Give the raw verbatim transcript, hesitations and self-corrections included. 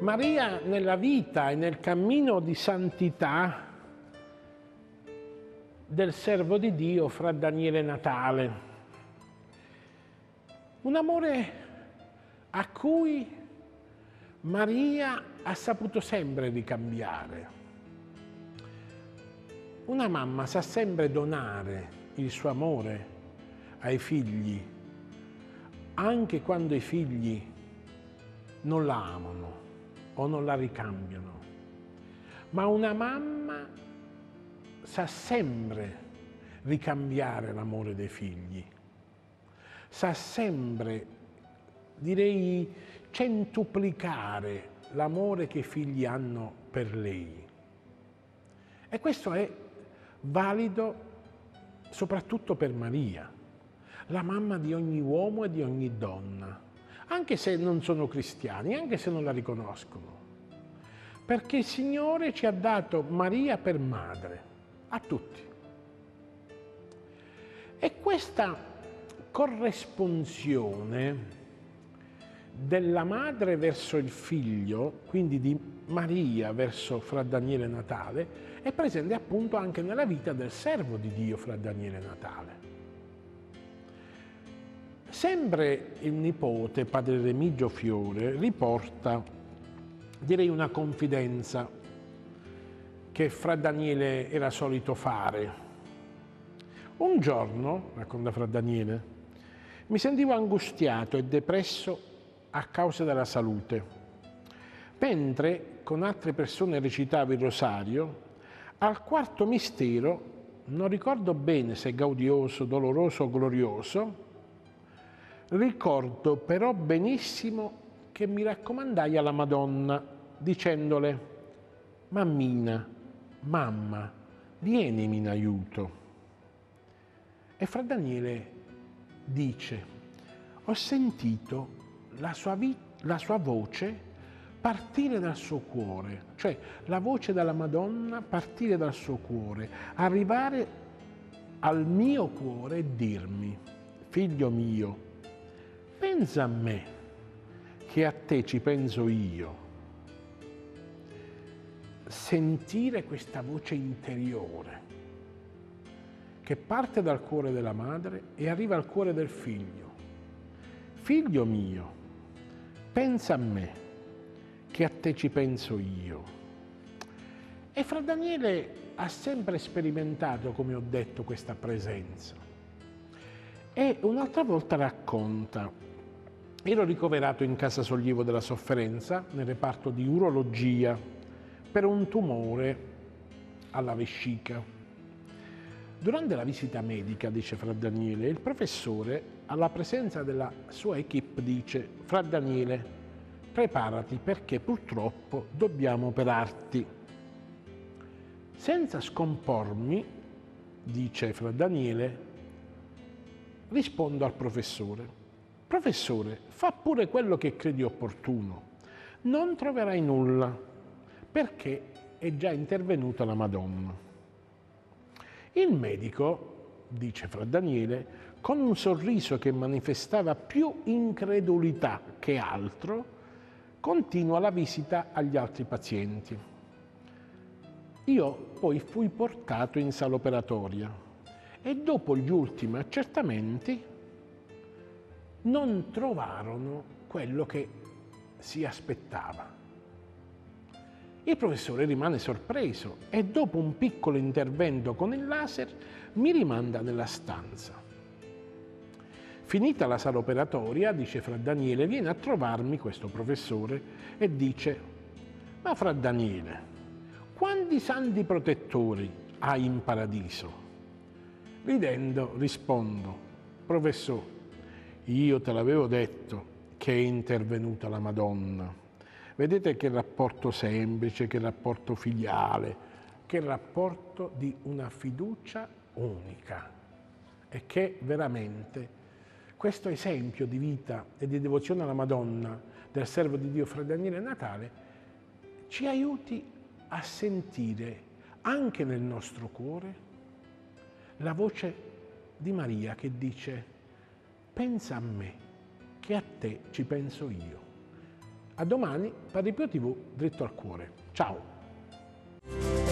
Maria nella vita e nel cammino di santità del servo di Dio fra Daniele Natale. Un amore a cui Maria ha saputo sempre ricambiare. Una mamma sa sempre donare il suo amore ai figli, anche quando i figli non la amano o non la ricambiano. Ma una mamma sa sempre ricambiare l'amore dei figli, sa sempre, direi, centuplicare l'amore che i figli hanno per lei. E questo è valido soprattutto per Maria, la mamma di ogni uomo e di ogni donna, anche se non sono cristiani, anche se non la riconoscono. Perché il Signore ci ha dato Maria per madre, a tutti. E questa corresponsione della madre verso il figlio, quindi di Maria verso fra Daniele e Natale, è presente appunto anche nella vita del servo di Dio fra Daniele e Natale. Sempre il nipote, padre Remigio Fiore, riporta, direi, una confidenza che fra Daniele era solito fare. Un giorno, racconta fra Daniele, mi sentivo angustiato e depresso a causa della salute. Mentre con altre persone recitavo il rosario, al quarto mistero, non ricordo bene se gaudioso, doloroso o glorioso, ricordo però benissimo che mi raccomandai alla Madonna dicendole: mammina, mamma, vienimi in aiuto. E fra Daniele dice: ho sentito la sua, la sua voce partire dal suo cuore, cioè la voce della Madonna partire dal suo cuore, arrivare al mio cuore e dirmi: figlio mio, pensa a me, che a te ci penso io. Sentire questa voce interiore che parte dal cuore della madre e arriva al cuore del figlio. Figlio mio, pensa a me, che a te ci penso io. E fra Daniele ha sempre sperimentato, come ho detto, questa presenza. E un'altra volta racconta: ero ricoverato in casa Sollievo della Sofferenza, nel reparto di urologia, per un tumore alla vescica. Durante la visita medica, dice fra Daniele, il professore, alla presenza della sua equipe, dice: fra Daniele, preparati perché purtroppo dobbiamo operarti. Senza scompormi, dice fra Daniele, rispondo al professore: professore, fa pure quello che credi opportuno, non troverai nulla, perché è già intervenuta la Madonna. Il medico, dice fra Daniele, con un sorriso che manifestava più incredulità che altro, continua la visita agli altri pazienti. Io poi fui portato in sala operatoria e dopo gli ultimi accertamenti non trovarono quello che si aspettava. Il professore rimane sorpreso e dopo un piccolo intervento con il laser mi rimanda nella stanza. Finita la sala operatoria, dice fra Daniele, viene a trovarmi questo professore e dice: ma fra Daniele, quanti santi protettori hai in paradiso? Ridendo rispondo: professore, io te l'avevo detto che è intervenuta la Madonna. Vedete che rapporto semplice, che rapporto filiale, che rapporto di una fiducia unica. E che veramente questo esempio di vita e di devozione alla Madonna del servo di Dio fra Daniele e Natale ci aiuti a sentire anche nel nostro cuore la voce di Maria che dice: pensa a me, che a te ci penso io. A domani, Padre Pio tivù, dritto al cuore. Ciao!